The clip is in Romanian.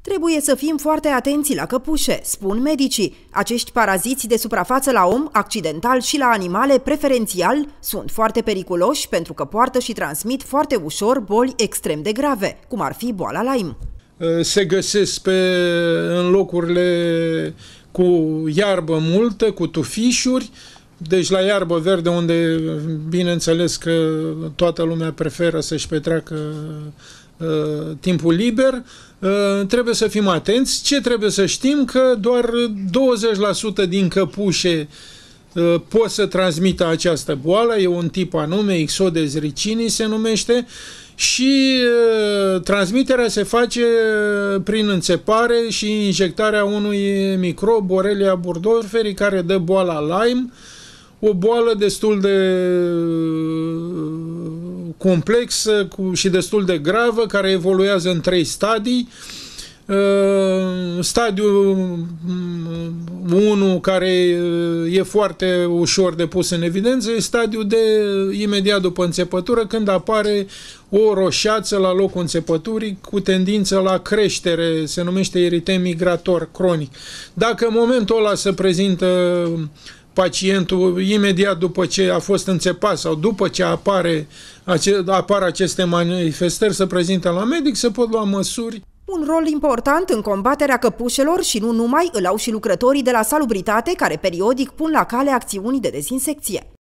Trebuie să fim foarte atenți la căpușe, spun medicii. Acești paraziți de suprafață la om, accidental și la animale preferențial, sunt foarte periculoși pentru că poartă și transmit foarte ușor boli extrem de grave, cum ar fi boala Lyme. Se găsesc în locurile cu iarbă multă, cu tufișuri, deci la iarbă verde, unde bineînțeles că toată lumea preferă să-și petreacă timpul liber, trebuie să fim atenți. Ce trebuie să știm? Că doar 20% din căpușe pot să transmită această boală, e un tip anume, Ixodes ricini se numește, și transmiterea se face prin înțepare și injectarea unui microb, Borrelia burgdorferi, care dă boala Lyme, o boală destul de complexă și destul de gravă, care evoluează în 3 stadii. Stadiul 1, care e foarte ușor de pus în evidență, e stadiul de imediat după înțepătură, când apare o roșeață la locul înțepăturii cu tendință la creștere, se numește eritem migrator cronic. Dacă în momentul ăla se prezintă pacientul imediat după ce a fost înțepat sau după ce apar aceste manifestări, se prezintă la medic, se pot lua măsuri. Un rol important în combaterea căpușelor și nu numai îl au și lucrătorii de la salubritate, care periodic pun la cale acțiuni de dezinsecție.